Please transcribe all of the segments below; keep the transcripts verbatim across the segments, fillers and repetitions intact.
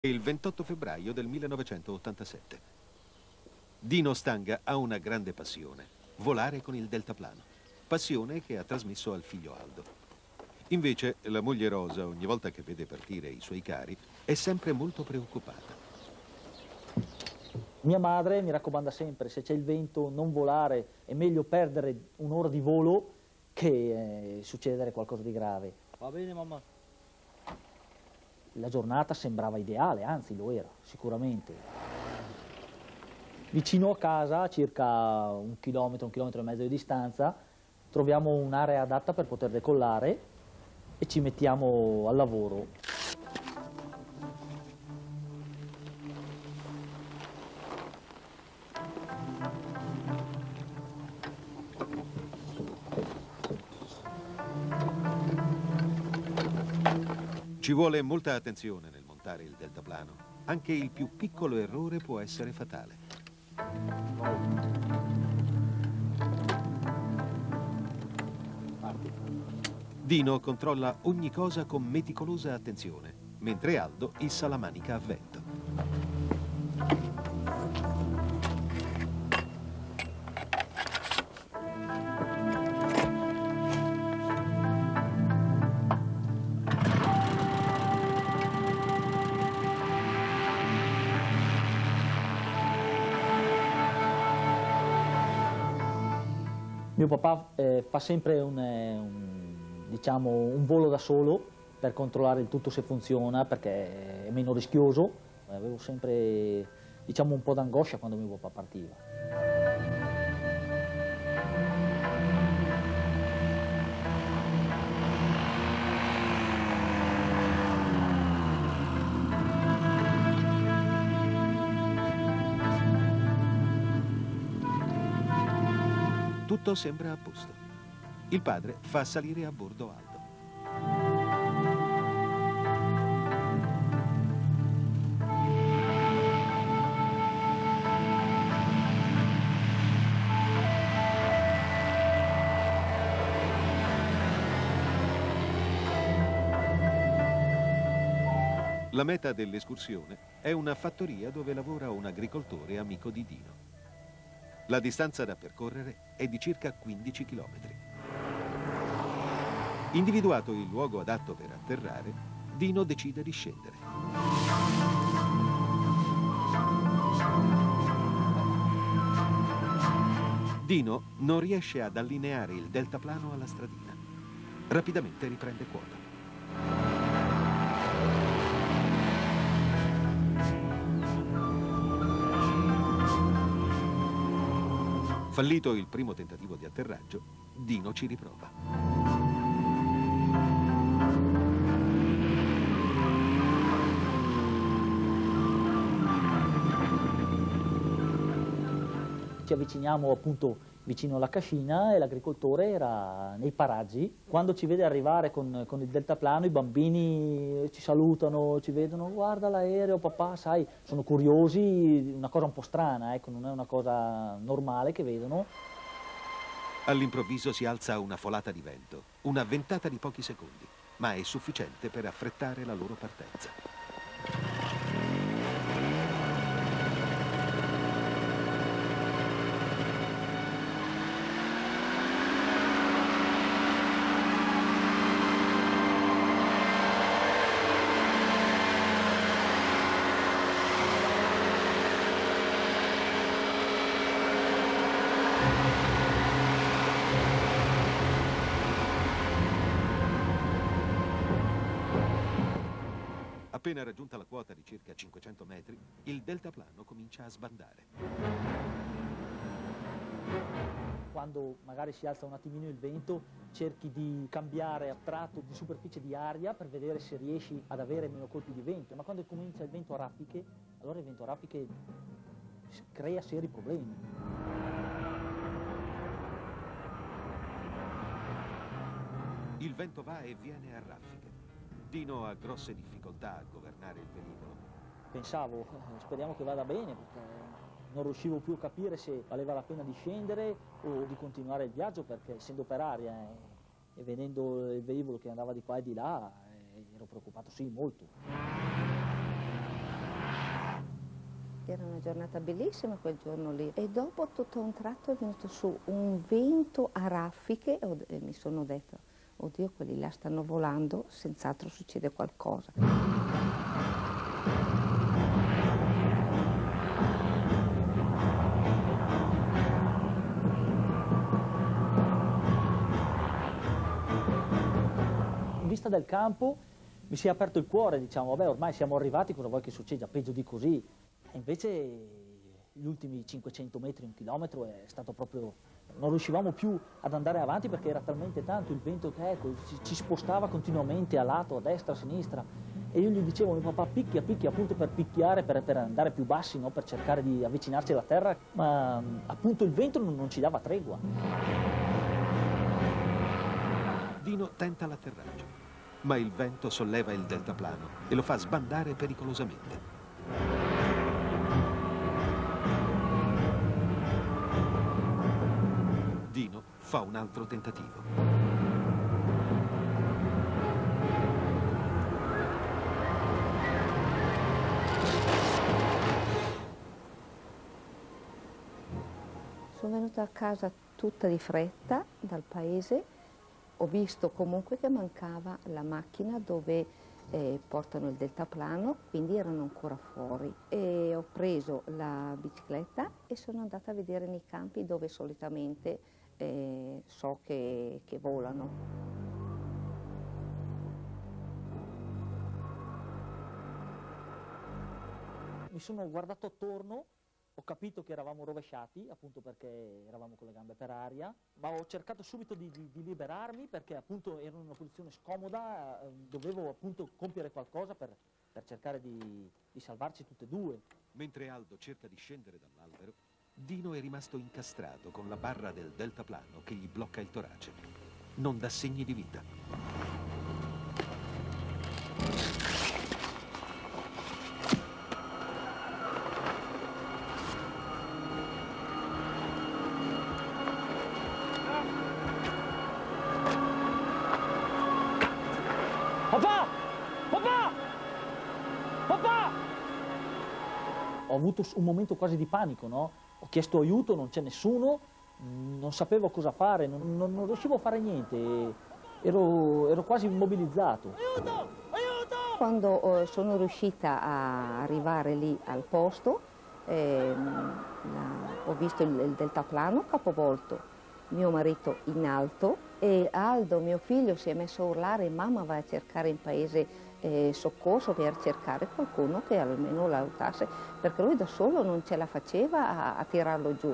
Il ventotto febbraio del millenovecentottantasette. Dino Stanga ha una grande passione: volare con il deltaplano. Passione che ha trasmesso al figlio Aldo. Invece la moglie Rosa, ogni volta che vede partire i suoi cari, è sempre molto preoccupata. Mia madre mi raccomanda sempre: se c'è il vento non volare, è meglio perdere un'ora di volo che eh, succedere qualcosa di grave. Va bene, mamma. La giornata sembrava ideale, anzi lo era, sicuramente. Vicino a casa, a circa un chilometro, un chilometro e mezzo di distanza, troviamo un'area adatta per poter decollare e ci mettiamo al lavoro. Ci vuole molta attenzione nel montare il deltaplano. Anche il più piccolo errore può essere fatale. Dino controlla ogni cosa con meticolosa attenzione, mentre Aldo issa la manica a vento. Mio papà eh, fa sempre un, eh, un, diciamo, un volo da solo per controllare il tutto se funziona, perché è meno rischioso. Avevo sempre, diciamo, un po' d'angoscia quando mio papà partiva. Tutto sembra a posto. Il padre fa salire a bordo Aldo. La meta dell'escursione è una fattoria dove lavora un agricoltore amico di Dino. La distanza da percorrere è di circa quindici chilometri. Individuato il luogo adatto per atterrare, Dino decide di scendere. Dino non riesce ad allineare il deltaplano alla stradina. Rapidamente riprende quota. Fallito il primo tentativo di atterraggio, Dino ci riprova. Ci avviciniamo appunto vicino alla cascina e l'agricoltore era nei paraggi. Quando ci vede arrivare con, con il deltaplano, i bambini ci salutano, ci vedono: guarda l'aereo papà, sai, sono curiosi, una cosa un po' strana, ecco, non è una cosa normale che vedono. All'improvviso si alza una folata di vento, una ventata di pochi secondi, ma è sufficiente per affrettare la loro partenza. Appena raggiunta la quota di circa cinquecento metri, il deltaplano comincia a sbandare. Quando magari si alza un attimino il vento, cerchi di cambiare a tratto di superficie di aria per vedere se riesci ad avere meno colpi di vento, ma quando comincia il vento a raffiche, allora il vento a raffiche crea seri problemi. Il vento va e viene a raffiche. Dino ha grosse difficoltà a governare il velivolo. Pensavo, speriamo che vada bene, perché non riuscivo più a capire se valeva la pena di scendere o di continuare il viaggio, perché essendo per aria e, e vedendo il velivolo che andava di qua e di là, eh, ero preoccupato, sì, molto. Era una giornata bellissima quel giorno lì e dopo tutto a un tratto è venuto su un vento a raffiche e mi sono detta, oddio, quelli là stanno volando, senz'altro succede qualcosa. In vista del campo mi si è aperto il cuore, diciamo, vabbè, ormai siamo arrivati, cosa vuoi che succeda? Peggio di così. E invece gli ultimi cinquecento metri, un chilometro è stato proprio... non riuscivamo più ad andare avanti perché era talmente tanto il vento che ecco, ci, ci spostava continuamente a lato, a destra, a sinistra. E io gli dicevo, mio papà picchia, picchia appunto per picchiare, per, per andare più bassi, no? Per cercare di avvicinarci alla terra, ma appunto il vento non, non ci dava tregua. Dino tenta l'atterraggio, ma il vento solleva il deltaplano e lo fa sbandare pericolosamente. Dino fa un altro tentativo. Sono venuta a casa tutta di fretta dal paese, ho visto comunque che mancava la macchina dove eh, portano il deltaplano, quindi erano ancora fuori. E ho preso la bicicletta e sono andata a vedere nei campi dove solitamente eh, so che, che volano. Mi sono guardato attorno, ho capito che eravamo rovesciati, appunto perché eravamo con le gambe per aria, ma ho cercato subito di, di, di liberarmi perché appunto ero in una posizione scomoda, eh, dovevo appunto compiere qualcosa per, per cercare di, di salvarci tutte e due. Mentre Aldo cerca di scendere dall'albero, Dino è rimasto incastrato con la barra del deltaplano che gli blocca il torace. Non dà segni di vita. Papà! Papà! Papà! Ho avuto un momento quasi di panico, no? Ho chiesto aiuto, non c'è nessuno, non sapevo cosa fare, non, non, non riuscivo a fare niente, ero, ero quasi immobilizzato. Aiuto! Aiuto! Quando eh, sono riuscita a arrivare lì al posto, eh, la, ho visto il, il deltaplano capovolto, mio marito in alto e Aldo, mio figlio, si è messo a urlare, mamma va a cercare in paese eh, soccorso per cercare qualcuno che almeno lo aiutasse, perché lui da solo non ce la faceva a, a tirarlo giù.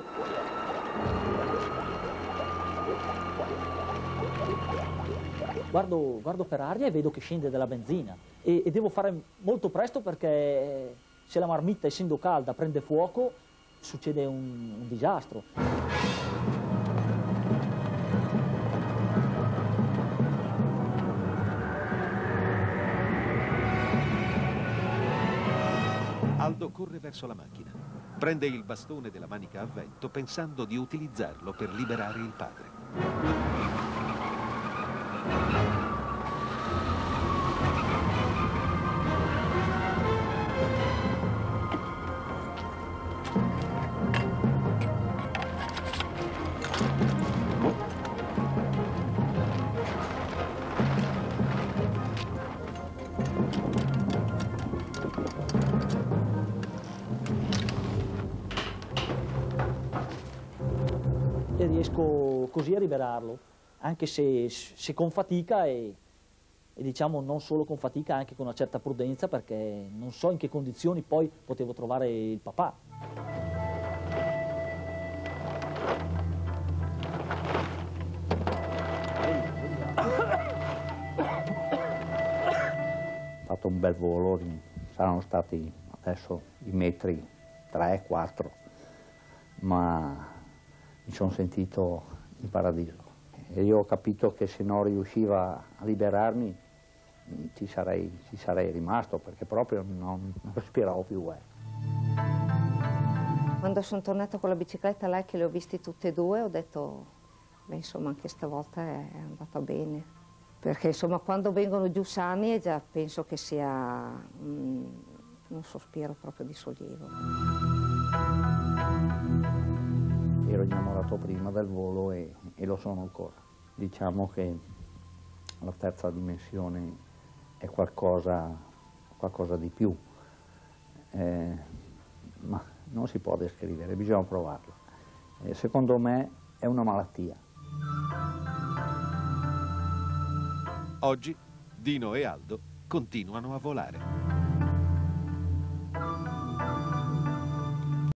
Guardo, guardo per aria e vedo che scende della benzina e, e devo fare molto presto perché se la marmitta, essendo calda, prende fuoco, succede un, un disastro. Aldo corre verso la macchina. Prende il bastone della manica a vento pensando di utilizzarlo per liberare il padre. E riesco così a liberarlo, anche se, se con fatica e, e diciamo non solo con fatica, anche con una certa prudenza, perché non so in che condizioni poi potevo trovare il papà. Ho fatto un bel volo, saranno stati adesso i metri tre quattro, ma mi sono sentito in paradiso e io ho capito che se non riusciva a liberarmi ci sarei, ci sarei rimasto perché proprio non, non respiravo più. Eh. Quando sono tornata con la bicicletta là che le ho viste tutte e due ho detto, beh insomma anche stavolta è andata bene, perché insomma quando vengono giù sani già penso che sia mh, un sospiro proprio di sollievo. Ero innamorato prima del volo e, e lo sono ancora. Diciamo che la terza dimensione è qualcosa, qualcosa di più, eh, ma non si può descrivere, bisogna provarlo. Eh, secondo me è una malattia. Oggi Dino e Aldo continuano a volare.